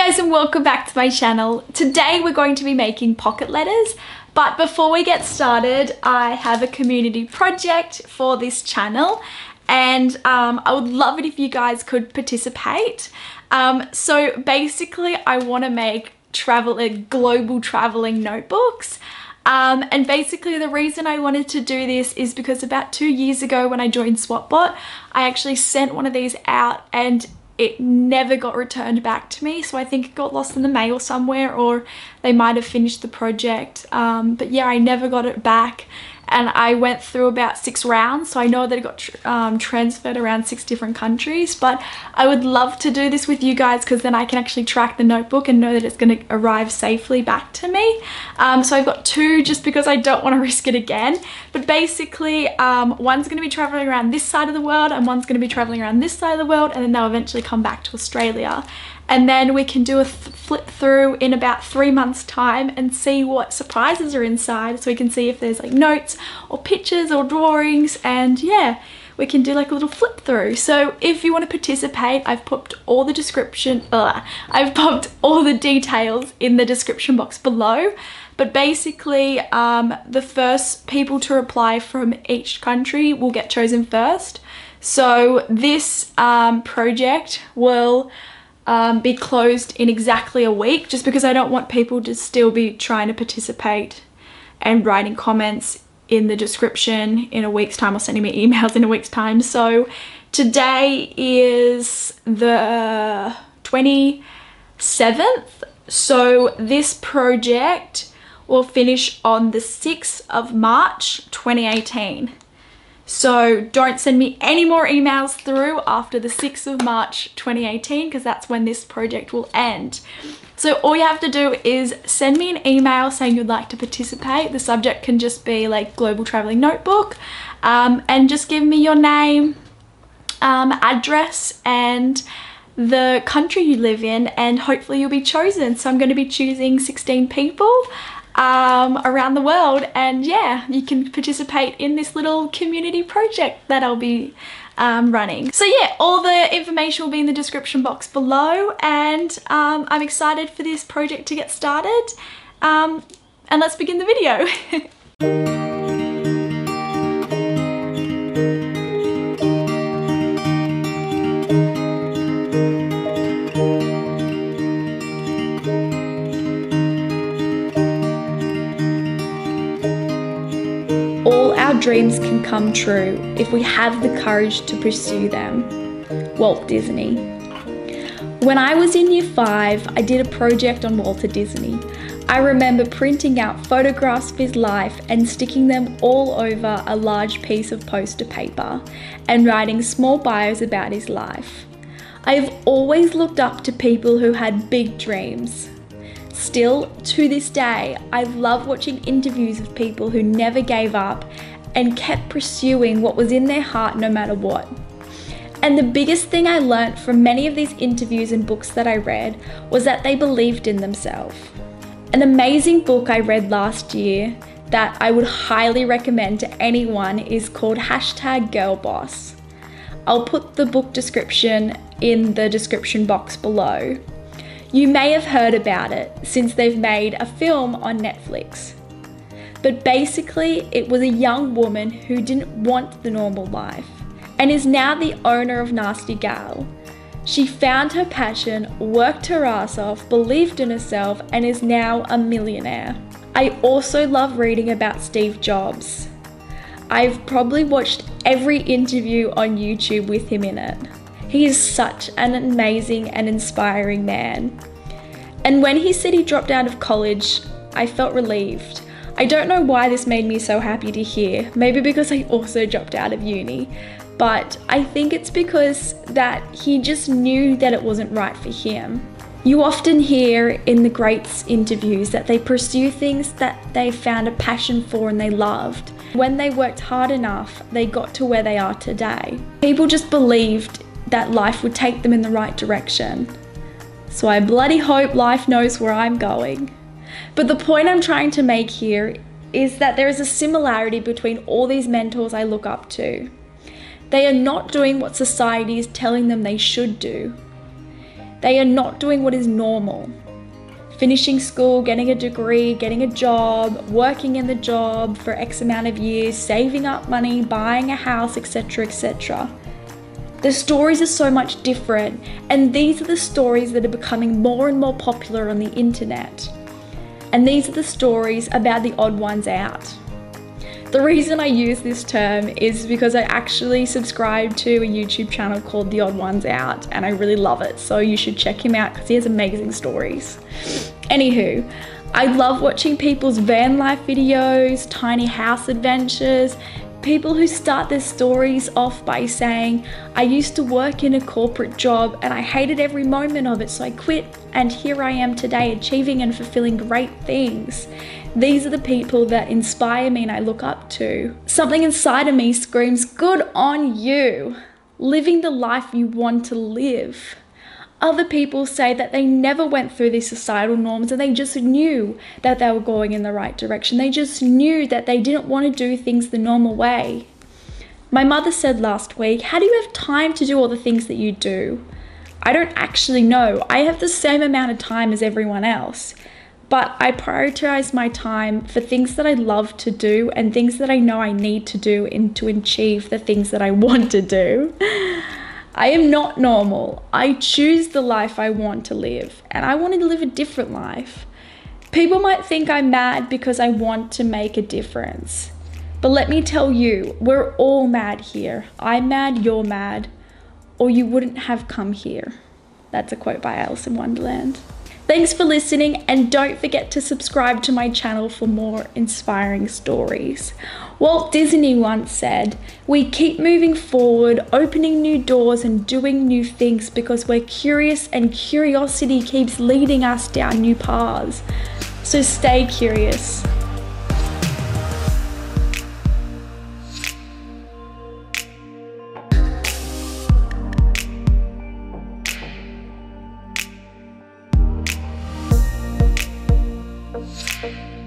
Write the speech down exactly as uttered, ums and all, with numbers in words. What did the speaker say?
guys and welcome back to my channel. Today we're going to be making pocket letters, but before we get started I have a community project for this channel and um, I would love it if you guys could participate. Um, so basically I want to make travel uh, global traveling notebooks. Um, and basically the reason I wanted to do this is because about two years ago when I joined SwapBot, I actually sent one of these out and it never got returned back to me. So I think it got lost in the mail somewhere, or they might have finished the project. Um, but yeah, I never got it back. And I went through about six rounds, so I know that it got tr um, transferred around six different countries. But I would love to do this with you guys because then I can actually track the notebook and know that it's going to arrive safely back to me. Um, so I've got two just because I don't want to risk it again. But basically, um, one's going to be traveling around this side of the world and one's going to be traveling around this side of the world, and then they'll eventually come back to Australia. And then we can do a th flip through in about three months time and see what surprises are inside, so we can see if there's like notes or pictures or drawings, and yeah, we can do like a little flip through. So if you want to participate, I've put all the description uh, I've popped all the details in the description box below. But basically um, the first people to reply from each country will get chosen first. So this um, project will Um, be closed in exactly a week, just because I don't want people to still be trying to participate and writing comments in the description in a week's time or sending me emails in a week's time. So today is the twenty-seventh, so this project will finish on the sixth of March twenty eighteen. So don't send me any more emails through after the sixth of March twenty eighteen, because that's when this project will end. So all you have to do is send me an email saying you'd like to participate. The subject can just be like global traveling notebook, um, and just give me your name, um, address and the country you live in, and hopefully you'll be chosen. So I'm going to be choosing sixteen people um around the world, and yeah, you can participate in this little community project that I'll be um running. So yeah, all the information will be in the description box below, and um I'm excited for this project to get started, um and let's begin the video. All our dreams can come true if we have the courage to pursue them. Walt Disney. When I was in year five, I did a project on Walt Disney. I remember printing out photographs of his life and sticking them all over a large piece of poster paper and writing small bios about his life. I've always looked up to people who had big dreams. Still, to this day, I love watching interviews of people who never gave up and kept pursuing what was in their heart no matter what. And the biggest thing I learnt from many of these interviews and books that I read was that they believed in themselves. An amazing book I read last year that I would highly recommend to anyone is called hashtag Girl Boss. I'll put the book description in the description box below. You may have heard about it since they've made a film on Netflix. But basically, it was a young woman who didn't want the normal life and is now the owner of Nasty Gal. She found her passion, worked her ass off, believed in herself, and is now a millionaire. I also love reading about Steve Jobs. I've probably watched every interview on YouTube with him in it. He is such an amazing and inspiring man. And when he said he dropped out of college, I felt relieved. I don't know why this made me so happy to hear. Maybe because I also dropped out of uni. But I think it's because that he just knew that it wasn't right for him. You often hear in the greats interviews that they pursue things that they found a passion for and they loved. When they worked hard enough, they got to where they are today. People just believed that life would take them in the right direction. So I bloody hope life knows where I'm going. But the point I'm trying to make here is that there is a similarity between all these mentors I look up to. They are not doing what society is telling them they should do. They are not doing what is normal. Finishing school, getting a degree, getting a job, working in the job for X amount of years, saving up money, buying a house, et cetera, et cetera. The stories are so much different, and these are the stories that are becoming more and more popular on the internet. And these are the stories about the odd ones out. The reason I use this term is because I actually subscribe to a YouTube channel called The Odd Ones Out, and I really love it, so you should check him out because he has amazing stories. Anywho, I love watching people's van life videos, tiny house adventures, people who start their stories off by saying, I used to work in a corporate job and I hated every moment of it, so I quit, and here I am today achieving and fulfilling great things. These are the people that inspire me and I look up to. Something inside of me screams, good on you, living the life you want to live. Other people say that they never went through these societal norms and they just knew that they were going in the right direction. They just knew that they didn't want to do things the normal way. My mother said last week, how do you have time to do all the things that you do? I don't actually know. I have the same amount of time as everyone else, but I prioritize my time for things that I love to do and things that I know I need to do in to achieve the things that I want to do. I am not normal. I choose the life I want to live, and I want to live a different life. People might think I'm mad because I want to make a difference. But let me tell you, we're all mad here. I'm mad, you're mad, or you wouldn't have come here. That's a quote by Alice in Wonderland. Thanks for listening, and don't forget to subscribe to my channel for more inspiring stories. Walt Disney once said, we keep moving forward, opening new doors and doing new things because we're curious, and curiosity keeps leading us down new paths. So stay curious. Thank you.